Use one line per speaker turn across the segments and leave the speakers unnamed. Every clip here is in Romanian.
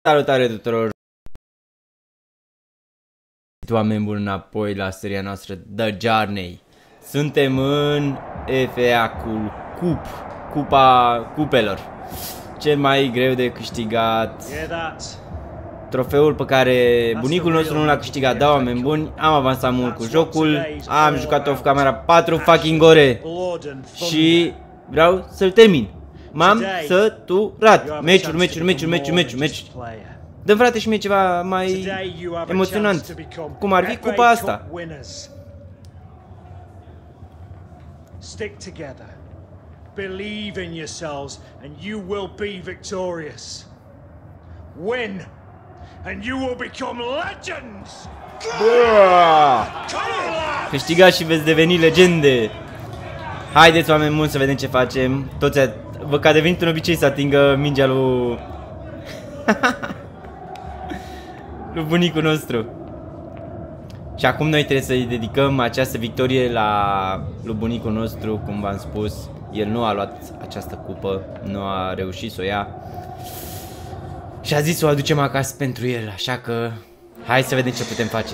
Salutare tuturor! Oameni buni înapoi la seria noastră The Journey. Suntem în FA-ul Cupa Cupelor. Cel mai greu de câștigat. Trofeul pe care bunicul nostru nu l-a câștigat. Da, oameni buni, am avansat mult cu jocul. Am jucat off camera 4 fucking ore. Și vreau să-l termin. M-am săturat. Meciuri. Dă-mi frate și mie ceva mai emoționant. Cum ar fi cupa asta.
Stick together. Believe in yourselves and you will be victorious. Win and you will become legends.
Câștigați și veți deveni legende. Haideți, oameni buni, să vedem ce facem. Toți văd că a devenit un obicei să atingă mingea lui lui bunicul nostru. Și acum noi trebuie să-i dedicăm această victorie lui bunicul nostru, cum v-am spus. El nu a luat această cupă, nu a reușit să o ia. Și a zis să o aducem acasă pentru el, așa că hai să vedem ce putem face.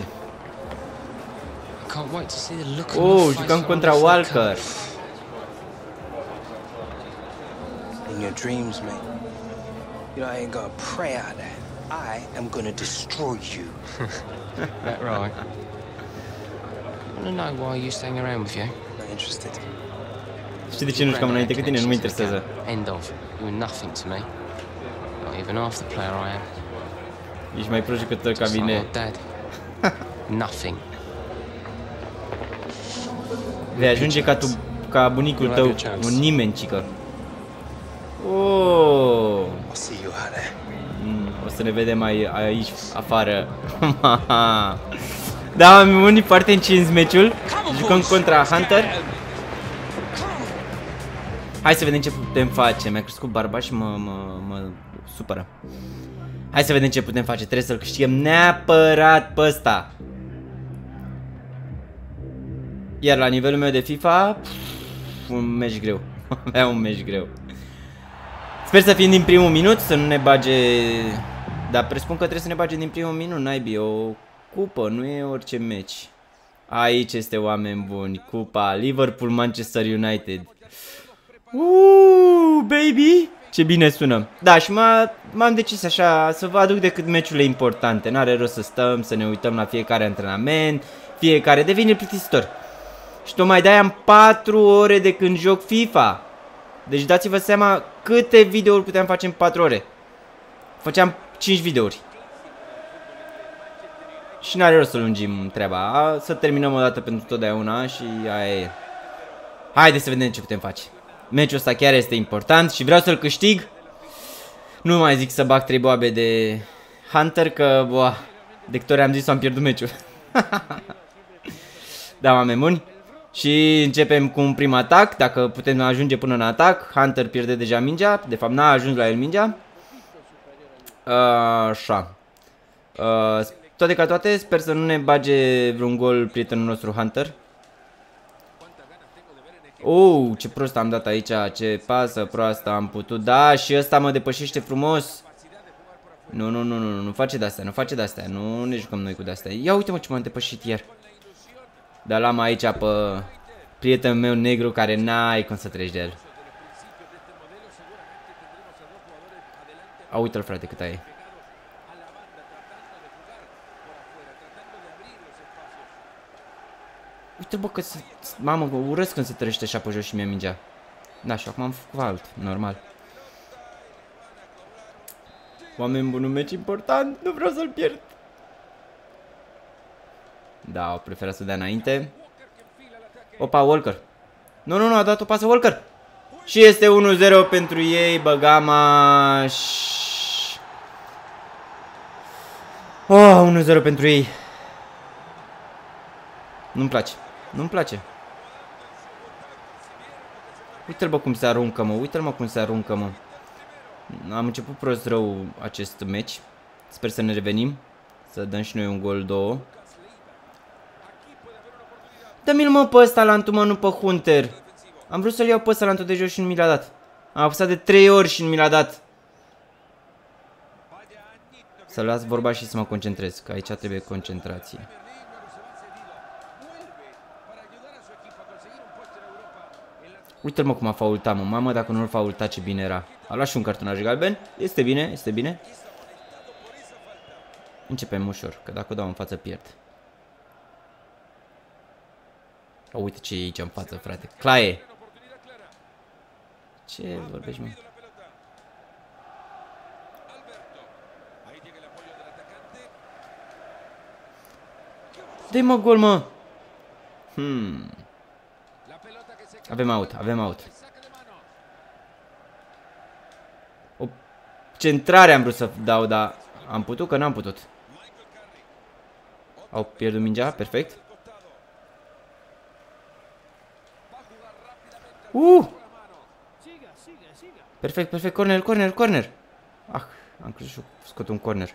Jucăm contra Walker.
In your dreams, mate. You know, I ain't gonna pray out there. I am gonna destroy you.
That right? I wanna know why you staying around with you.
Not interested.
Știi de ce nu jucam înainte cu tine? Nu mă interesează.
End of. You are nothing to me. Not even half the player I am.
Ești mai prost jucător ca mine.
Dad. Nothing.
Vei ajunge ca bunicul tău, un nimeni, cică. Oh.
I'll see you out there.
O să ne vedem aici afară. Da, am unii foarte încins meciul. Jucăm contra Hunter. Hai să vedem ce putem face. Mi-a crescut barba și mă supără. Hai să vedem ce putem face. Trebuie să-l câștigăm neapărat pe ăsta. Iar la nivelul meu de FIFA, un meci greu. Avea un meci greu. Sper să fim din primul minut, să nu ne bage. Dar presupun că trebuie să ne bage din primul minut, naibii. O cupă, nu e orice meci. Aici este, oameni buni, cupa Liverpool-Manchester United. Baby! Ce bine sună. Da, și m-am decis așa să vă aduc decât meciurile importante. N-are rost să stăm, să ne uităm la fiecare antrenament. Fiecare devine plictisitor. Și tocmai de-aia am 4 ore de când joc FIFA. Deci dați-vă seama câte videouri puteam face în 4 ore. Făceam 5 videouri. Și n-are rost să lungim treaba. Să terminăm o dată pentru totdeauna și aia e. Haideți să vedem ce putem face. Meciul ăsta chiar este important și vreau să-l câștig. Nu mai zic să bag 3 boabe de Hunter, că de câte ori am zis am pierdut meciul. Da, oameni buni. Și începem cu un prim atac. Dacă putem ajunge până în atac. Hunter pierde deja mingea. De fapt n-a ajuns la el mingea. Așa. Toate ca toate, sper să nu ne bage vreun gol prietenul nostru Hunter. Ce prost am dat aici. Ce pasă proastă am putut. Da, și ăsta mă depășește frumos. Nu face de-astea, nu ne jucăm noi cu de-astea. Ia uite-mă ce m-am depășit iar. Dar l-am aici pe prietenul meu negru care n-ai cum să treci de el. Uite-l, frate, cât ai. Uite-l, bă, că mamă, urăsc când se trăiește așa pe jos și mi-a mingea. Da, și acum am făcut alt, normal. Oameni buni, un meci important, nu vreau să-l pierd. Da, o preferat să dea înainte. Opa, Walker. Nu, a dat o pasă Walker. Și este 1-0 pentru ei, Băgama. 1-0 pentru ei. Nu-mi place. Uite-l, bă, cum se aruncă, mă. Am început prost rău acest meci. Sper să ne revenim. Să dăm și noi un gol, 2. Dă-mi-l, mă, pe ăsta Lantu, mă, nu pe Hunter. Am vrut să-l iau pe ăsta Lantu de jos și nu mi l-a dat. Am apăsat de 3 ori și nu mi l-a dat. Să las vorba și să mă concentrez, că aici trebuie concentrație. Uite-l mă cum a faultat, mă. Mamă, dacă nu-l faulta, ce bine era. A luat și un cartonaj galben. Este bine, este bine. Începem ușor, că dacă o dau în față pierd. O, uite ce e aici în față, frate. Claie! Ce vorbești, mă? Dă-i mă gol, mă! Avem out, avem out. O centrare am vrut să dau, dar am putut, că n-am putut. Au pierdut mingea, perfect. Perfect, perfect, corner, corner, corner. Ah, am crezut și scot un corner.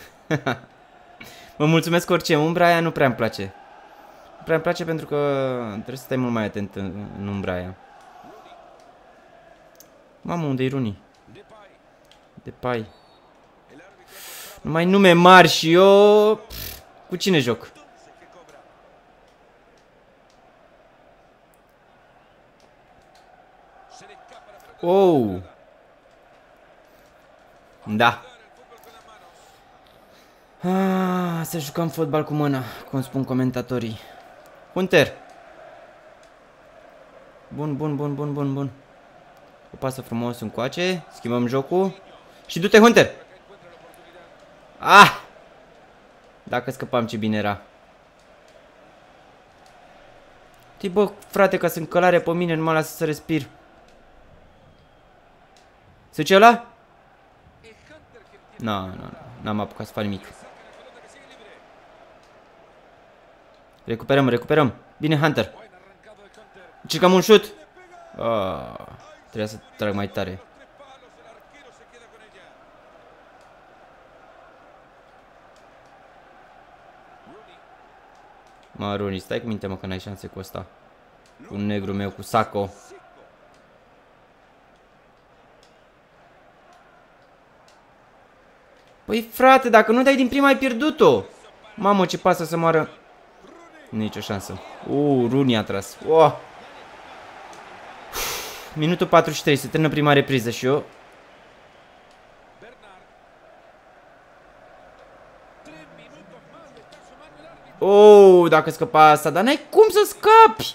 Mă mulțumesc orice, umbra aia nu prea îmi place. Nu prea îmi place pentru că trebuie să stai mult mai atent în umbra aia. Mamă, unde-i Rooney? Depay. Numai nume mari și eu... Cu cine joc? Oh! Da. Să jucăm fotbal cu mâna, cum spun comentatorii. Hunter! Bun, bun, bun, bun, bun, bun. O pasă frumos încoace. Schimbăm jocul. Și du-te, Hunter! Ah! Dacă scăpam, ce bine era. Tii, bă, frate, ca să încălare pe mine, nu mă lasă să respir. Se duce ăla? N-am apucat să fac nimic. Recuperăm, recuperăm. Bine, Hunter. Încercăm un șut. Trebuia să trag mai tare. Mă, Rooney, stai cu minte, mă, că n-ai șanse cu ăsta. Cu negru meu, cu Sacco. Păi, frate, dacă nu dai din prima, ai pierdut-o. Mamă, ce pasă să moară. Nicio șansă. Rooney a tras. Minutul 43, se termină prima repriză și eu. Dacă scăpa asta, dar n-ai cum să scapi.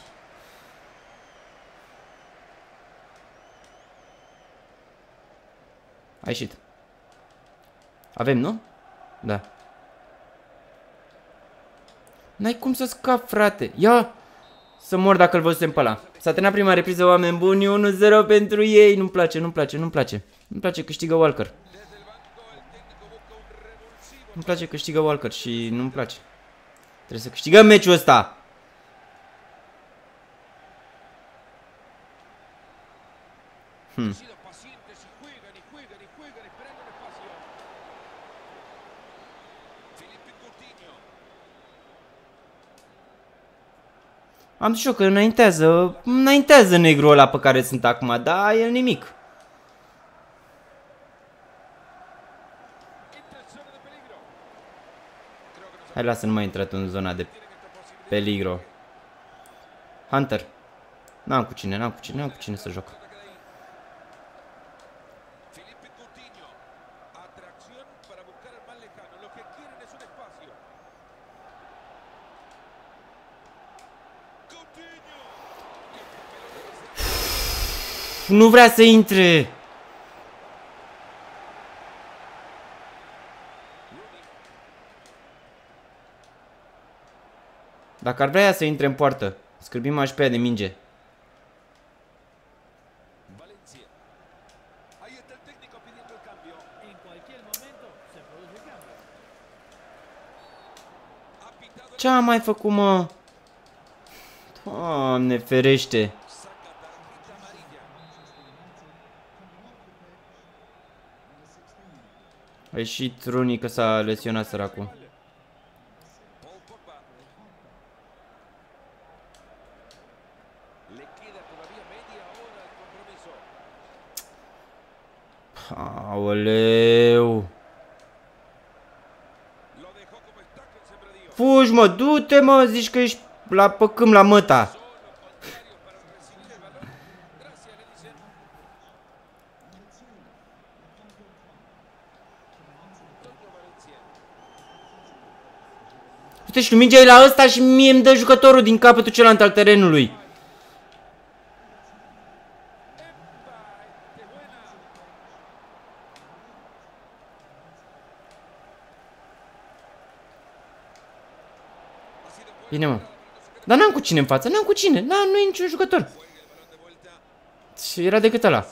A ieșit. Avem, nu? Da. N-ai cum să scapi, frate. Ia! Să mor dacă îl văzusem pe ăla. S-a terminat prima repriză, oameni buni. 1-0 pentru ei. Nu-mi place, nu-mi place, nu-mi place. Nu-mi place, câștigă Walker. Nu-mi place, câștigă Walker și nu-mi place. Trebuie să câștigăm meciul ăsta. Am zis eu că înaintează negrul ăla pe care sunt acum, dar el nimic. Hai, lasă, nu mai intrat în zona de peligro. Hunter. N-am cu cine să joc. Nu vrea să intre. Dacă ar vrea să intre în poartă, scârbim aș pe ea de minge. Ce am mai făcut, mă? Doamne ferește. A ieșit Rooney că s-a lesionat săracul. Aoleu. Fugi, mă, du-te, mă, zici că ești la păcâm la măta. Uite, și mingea e la ăsta și mie îmi dă jucătorul din capătul celălalt al terenului. Bine, mă. Dar n-am cu cine în față, n-am cu cine. Nu e niciun jucător. Și era decât ăla.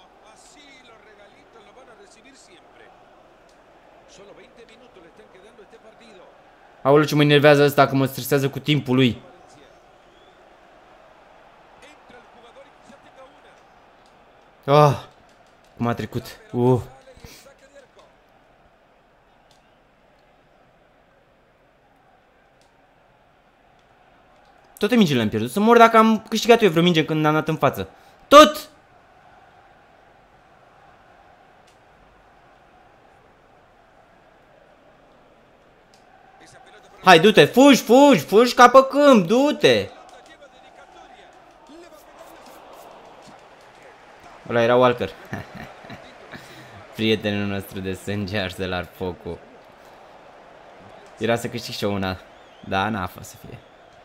Aoleu, ce mă enervează ăsta, că mă stresează cu timpul lui. Ah, cum a trecut. Toate mingile am pierdut. Să mor dacă am câștigat eu vreo minge când am dat în față. Tot! Hai, du-te, fugi, fugi, fugi ca pe câmp, du-te! Ăla era Walker. Prietenul nostru de sânge ars de la focul. Era să câștig și eu una. Da, n-a fost să fie.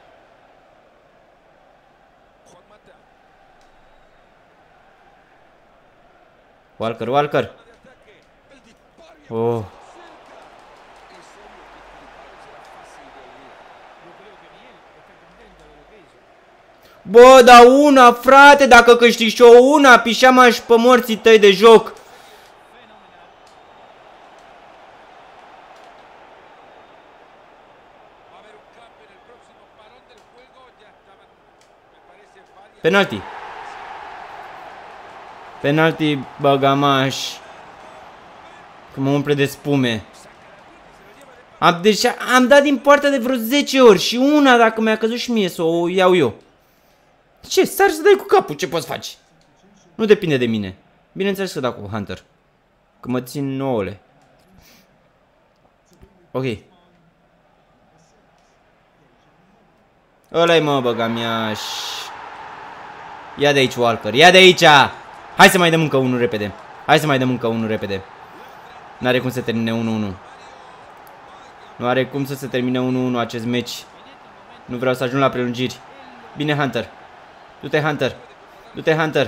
Walker, Walker. Oh. Bă, da una, frate, dacă câștig și eu una, pișeam-aș pe morții tăi de joc. Penalti. Penalti, băgamaș. Că mă umple de spume. Deci am dat din poartă de vreo 10 ori și una dacă mi-a căzut și mie să o iau eu. Ce? Sar să dai cu capul, ce poți face? Nu depinde de mine. Bineînțeles că dau cu Hunter. Că mă țin nouăle. Ok. Ăla-i, mă, băgamiaș. Ia de aici, Walker, ia de aici! Hai să mai dăm încă unul repede. Hai să mai dăm încă unul repede. N-are cum să termine 1-1. Nu are cum să se termine 1-1 acest meci. Nu vreau să ajung la prelungiri. Bine, Hunter. Du-te, Hunter. Du-te, Hunter.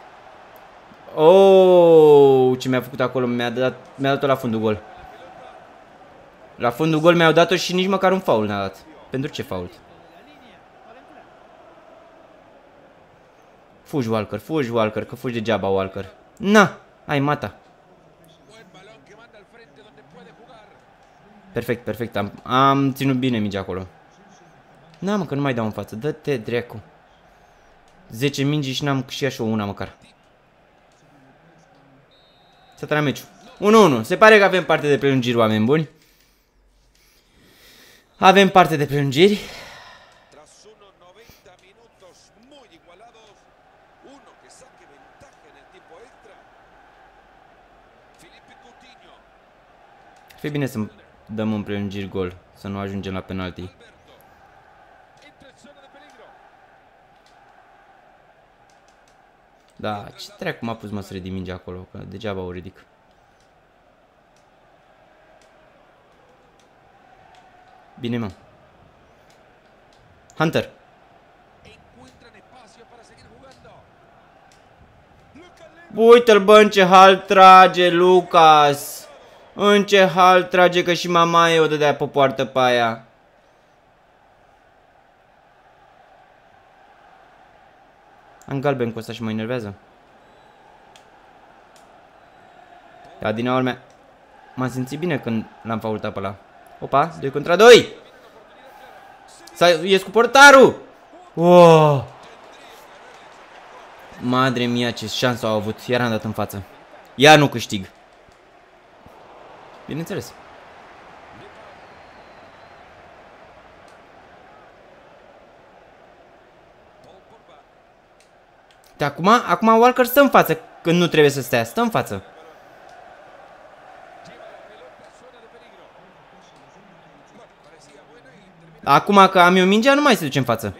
Oh, ce mi-a făcut acolo. Mi-a dat-o la fundul gol. La fundul gol mi-au dat-o și nici măcar un foul n-a dat. Pentru ce foul? Fugi, Walker, că fugi degeaba, Walker. Na, ai mata. Perfect, perfect. Am ținut bine mingea acolo. Na, mă, că nu mai dau în față. Dă-te, dracu. 10 mingi și n-am câștigat și eu una măcar. S-a terminat meciul. 1-1. Se pare că avem parte de prelungiri, oameni buni. Avem parte de prelungiri. Fie bine să dăm în prelungiri gol, să nu ajungem la penalti. Da, ce treacă m-a pus, mă, să ridic mingea acolo, că degeaba o ridic. Bine, mă. Hunter. Uite-l, bă, în ce hal trage Lucas. În ce hal trage, că și mama ei o dădea pe poartă pe aia. Am galben cu ăsta și mă enervează. Da, din urmă m-am simțit bine când l-am faultat pe ăla. Opa, 2 contra 2. S-a ies cu portarul. Oh! Madre mia, ce șansă au avut. Iar am dat în față. Iar nu câștig. Bineînțeles. De acum Walker stă în față când nu trebuie să stea. Stă în față. Acum că am eu mingea, nu mai se duce în față.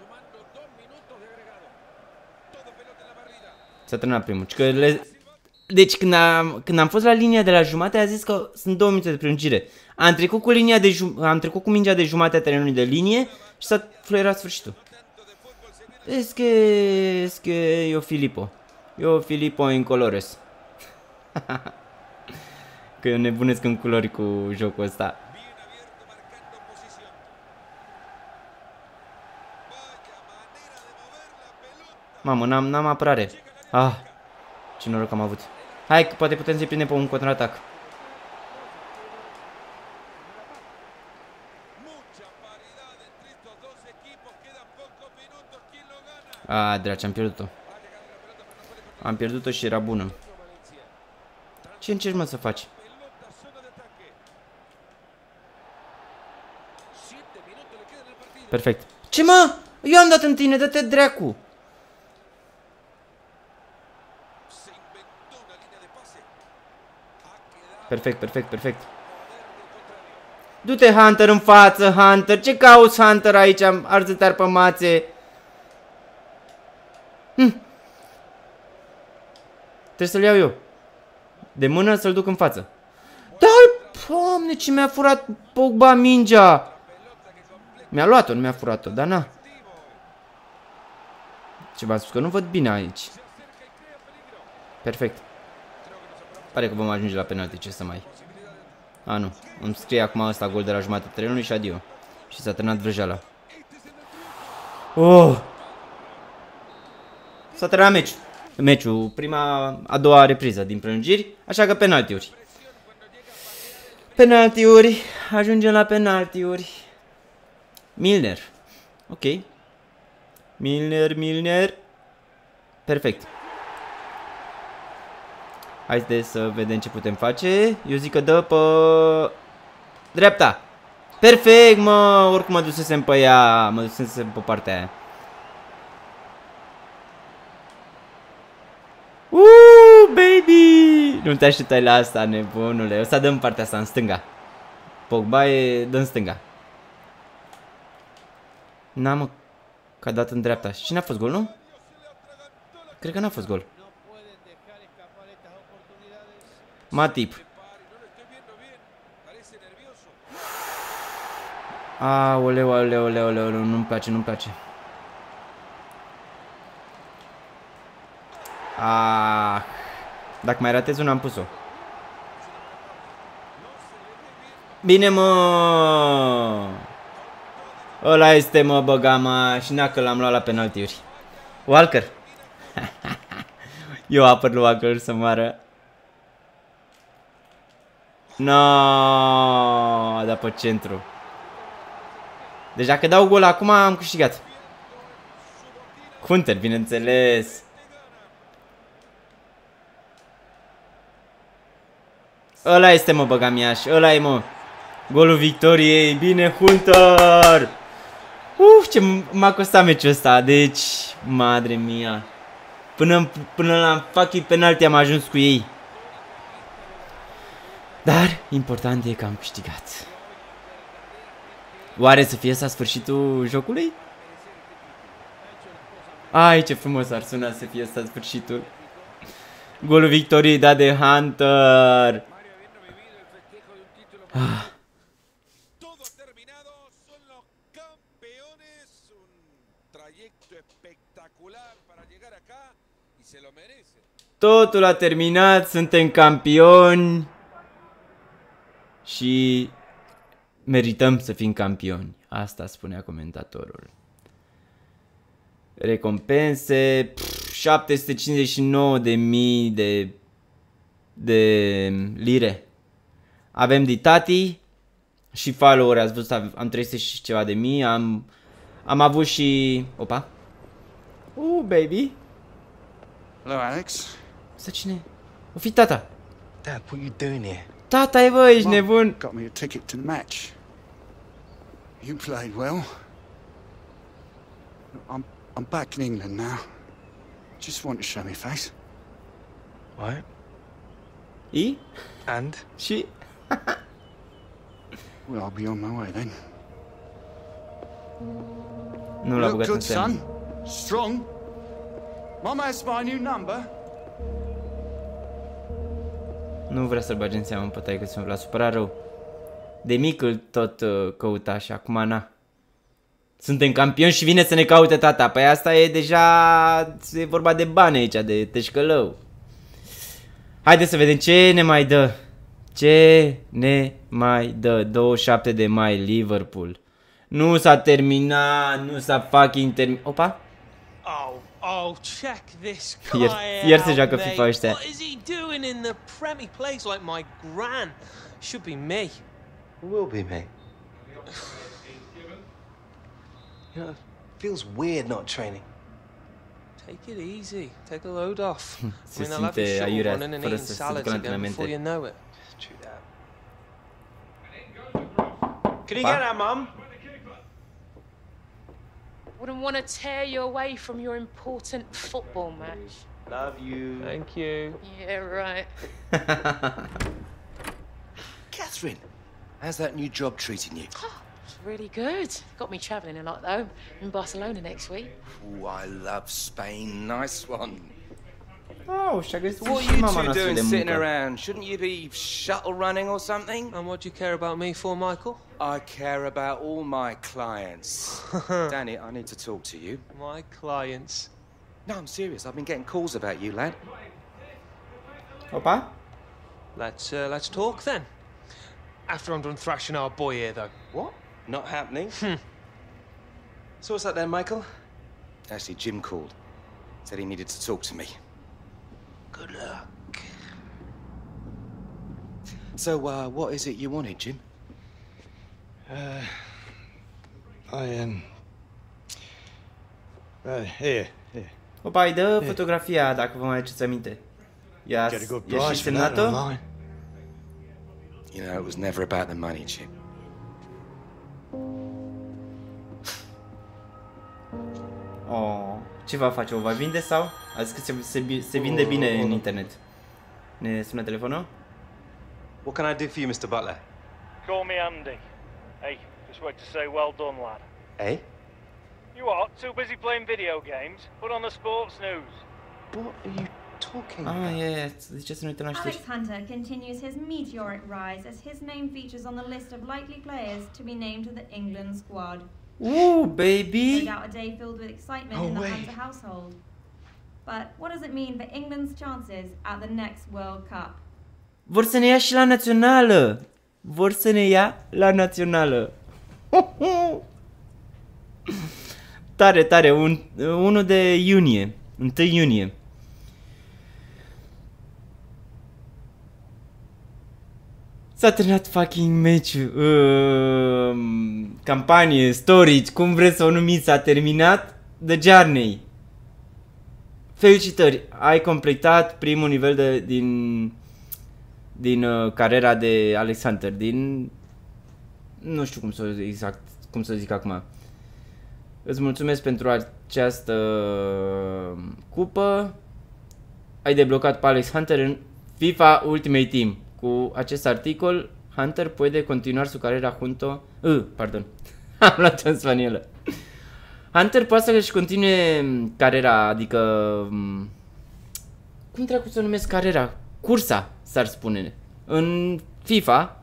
S-a terminat primul. Deci când am fost la linia de la jumate, a zis că sunt 2 minute de prelungire. Am trecut cu mingea de jumate a terenului de linie și s-a fluierat sfârșitul. Es que eu Filippo in colores. Că eu nebunesc în culori cu jocul ăsta. Mamă, n-am apărare. Ah, ce noroc am avut. Hai, că poate putem să-i prindem pe un contraatac. Ah, draci, am pierdut-o. Am pierdut-o și era bună. Ce încerci, mă, să faci? Perfect. Ce, mă? Eu am dat în tine, dă-te dracu! Perfect, perfect, perfect. Du-te, Hunter, în față, Hunter. Ce cauți, Hunter, aici? Arză-te-ar pe mațe. Trebuie să-l iau eu. De mână să-l duc în față. Dar, Doamne, ce mi-a furat Pogba mingea. Mi-a luat-o, nu mi-a furat-o, dar na. Ce v-am spus, că nu văd bine aici. Perfect. Pare că vom ajunge la penalti, ce să mai... A, nu. Îmi scrie acum ăsta gol de la jumătatea terenului și adio. Și s-a terminat vrăjeala. Oh! S-a terminat meciul. A doua repriză din prelungiri. Așa că penaltiuri. Penaltiuri. Ajungem la penaltiuri. Milner. Ok. Milner. Perfect. Haideți să vedem ce putem face. Eu zic că dă pe dreapta. Perfect, mă. Oricum mă dusesem pe ea. Mă dusesem pe partea aia. Baby! Nu te așteptai la asta, nebunule. O să dăm partea asta, în stânga. Pogba e dă în stânga. N-am, mă, că a dat în dreapta. Și cine a fost gol, nu? Cred că n-a fost gol. Matip. Aoleu, nu-mi place. Dacă mai ratez una, am pus-o. Bine, mă! Ăla este, mă, băgama. Și n-a că l-am luat la penaltiuri. Walker. Eu apăr lui Walker să moară. No, da pe centru. Deci dacă dau gol acum, am câștigat. Hunter, bineînțeles. Ăla este, mă, băgamiaș. Ăla e, mă. Golul victoriei. Bine, Hunter. Ce m-a costat meciul ăsta. Deci, madre mia. Până la fucking penalti am ajuns cu ei. Dar, important e că am câștigat. Oare să fie asta sfârșitul jocului? Ai, ce frumos ar suna să fie asta sfârșitul. Golul victoriei dat de Hunter. Totul a terminat, suntem campioni. Și merităm să fim campioni. Asta spunea comentatorul. Recompense 759.000 de lire. Avem Ditati și follower, ați văzut, am 300 și ceva de mii. Am avut și... Opa. Baby.
Hello, Alex.
Să cine? O fi tata.
Dad, what are you doing here?
Tata, bă, ești nebun.
Got me a ticket to the match. You played well. I'm back in England now. Just want to show me face.
What?
I?
And?
Și?
Well, I'll be on my way then.
Nu l-a
Look
băgat în
good,
seamă.
son. Strong. Mama has my new number.
Nu vrea să-l bage în seamă pe taică-sul, l-a supărat rău. De mic îl tot căuta și acum na. Suntem campioni și vine să ne caute tata. Păi asta e deja... e vorba de bani aici, de teșcălău. Haideți să vedem ce ne mai dă. Ce ne mai dă? 27 de mai, Liverpool. Nu s-a terminat, nu s-a fucking terminat. Opa!
Oh, check this
Iar
guy
se joacă
out,
FIFA
mate.
ăștia.
What is he doing in the Prem? He plays like my gran. Should be me.
It will be me. You know, it feels weird not training.
Take it easy. Take a load off.
Se
I'll have you
simte
shuttle
aiurea
running and
fără
eating
să se
salads
ducă la
again before you
antrenamente.
know it.
True that. Can you get that, Mum?
Wouldn't want to tear you away from your important football match.
Love you.
Thank you.
Yeah, right.
Catherine, how's that new job treating you?
It's really good. Got me travelling a lot though. In Barcelona next week.
Oh, I love Spain. Nice one.
Oh, și-a găsit
What
și
are you
mama
two
noastră
doing
de
sitting
muncă.
around? Shouldn't you be shuttle running or something?
And what do you care about me for, Michael?
I care about all my clients. Danny, I need to talk to you.
My clients.
No, I'm serious. I've been getting calls about you, lad.
Opa?
Let's talk then. After I'm done thrashing our boy here, though.
What? Not happening? So what's that then, Michael? Actually, Jim called. Said he needed to talk to me. Good luck. So, what is it you wanted, Jim?
Here.
Opa, îi dă fotografia, dacă vă mai aduceți aminte.
Get a good
E și
price for that
semnată?
online.
You know, it was never about the money, Jim.
Oh, ce va face? O va vinde sau? A zis că se vinde bine în internet. Ne sună telefonul?
What can I do for you, Mr. Butler?
Call me Andy. Hey, just wait to say well done, lad.
Eh?
You what? Too busy playing video games? Put on the sports news.
What are you talking
Ah,
about?
e, zice să ne uităm la
Alex
știri.
Hunter continues his meteoric rise as his name features on the list of likely players to be named to the England squad.
Ooh,
No
baby!
doubt a day filled with excitement
No
in the
way.
Hunter household. But what does it mean for England's chances at the next World Cup?
Vor să ne ia și la națională! Vor să ne ia la națională! Tare, tare! 1 de iunie. 1 iunie. S-a terminat fucking meciul. Campanie, storage, cum vreți să o numiți, s-a terminat. The Journey. Felicitări! Ai completat primul nivel din cariera de Alex Hunter, nu știu cum să zic acum. Îți mulțumesc pentru această cupă. Ai deblocat pe Alex Hunter în FIFA Ultimate Team. Cu acest articol, Hunter poate continua su carrera junto... pardon. Am luat în spaniolă. Hunter poate să-și continue cariera, adică... Cum dracu să numesc cariera? Cursa, s-ar spune. În FIFA.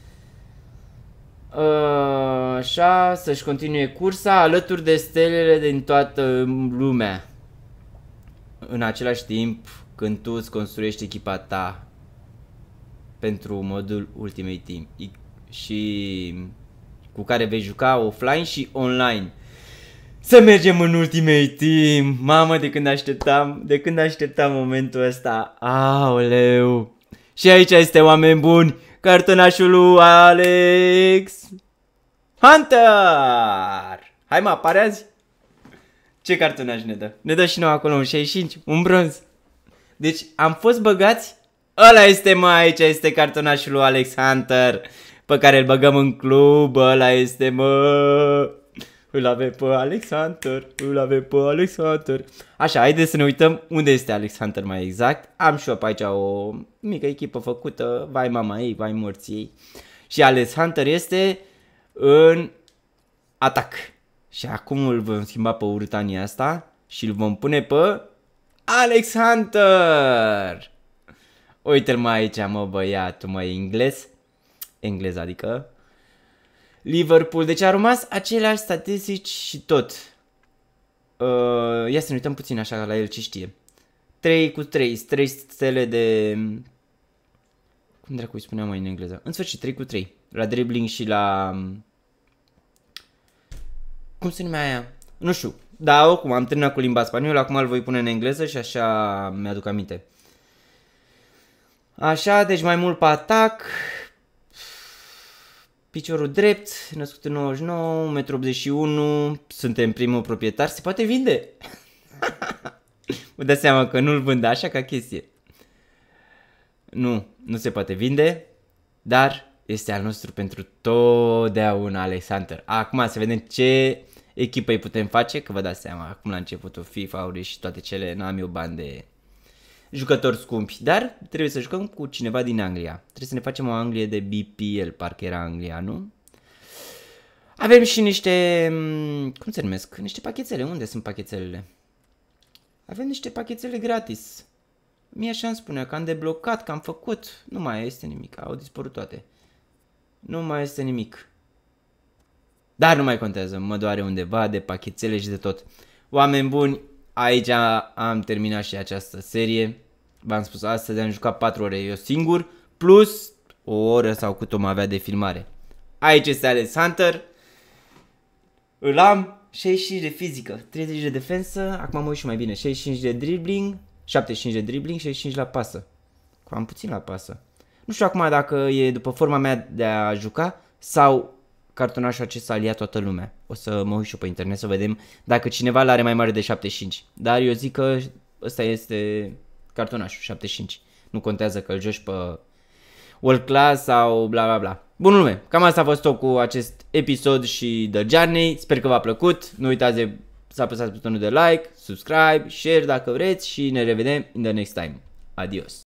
Așa, să-și continue cursa alături de stelele din toată lumea. În același timp, când tu îți construiești echipa ta pentru modul Ultimate Team și cu care vei juca offline și online. Să mergem în Ultimate Team! Mamă, de când așteptam momentul ăsta. Aoleu! Și aici este, oameni buni, cartonașul lui Alex Hunter! Hai mă, apare azi? Ce cartonaș ne dă? Ne dă și nou acolo un 65, un bronz. Deci am fost băgați. Ăla este, mă, aici este cartonașul lui Alex Hunter, pe care îl băgăm în club. Ăla este, mă. Îl avem pe Alex Hunter, îl avem pe Alex Hunter. Așa, haideți să ne uităm unde este Alex Hunter mai exact. Am și eu pe aici o mică echipă făcută. Vai mama ei, vai morții ei. Și Alex Hunter este în atac. Și acum îl vom schimba pe urtania asta și îl vom pune pe Alex Hunter. Uite-l mai aici, mă, băiatul, mă, englez adică. Liverpool, deci a rămas aceleași statistici și tot. Ia să ne uităm puțin așa la el ce știe. 3 cu 3 stele de... Cum dracu îi spuneam mai în engleză? În sfârșit, 3 cu 3. La dribbling și la... Cum se numea aia? Nu știu. Da, oricum, am terminat cu limba spaniolă, acum îl voi pune în engleză și așa mi-aduc aminte. Așa, deci mai mult pe atac. Piciorul drept, născut în 99, 1,81 m, suntem primul proprietar, se poate vinde. Vă dați seama că nu-l vând așa ca chestie. Nu se poate vinde, dar este al nostru pentru totdeauna, Alex Hunter. Acum să vedem ce echipă îi putem face, că vă dați seama, acum la începutul FIFA-uri și toate cele, n-am eu bani de jucători scumpi, dar trebuie să jucăm cu cineva din Anglia. Trebuie să ne facem o Anglie de BPL, parcă era Anglia, nu? Avem și niște, cum se numesc? Niște pachetele. Unde sunt pachetelele? Avem niște pachetele gratis. Mie așa îmi spunea că am deblocat, că am făcut. Nu mai este nimic, au dispărut toate. Nu mai este nimic. Dar nu mai contează, mă doare undeva de pachetele și de tot. Oameni buni, aici am terminat și această serie. V-am spus, astăzi am jucat 4 ore eu singur, plus o oră sau cât o mai avea de filmare. Aici este Alex Hunter. Îl am 65 de fizică, 30 de defensă, acum mă uit și mai bine, 65 de dribbling, 75 de dribbling, 65 la pasă. Am puțin la pasă. Nu știu acum dacă e după forma mea de a juca sau cartonașul acesta îl ia toată lumea. O să mă uit și eu pe internet să vedem dacă cineva l-are mai mare de 75. Dar eu zic că ăsta este cartonașul, 75. Nu contează că îl joci pe World Class sau bla bla bla. Bun lume, cam asta a fost tot cu acest episod și The Journey. Sper că v-a plăcut. Nu uitați să apăsați butonul de like, subscribe, share dacă vreți și ne revedem in the next time. Adios.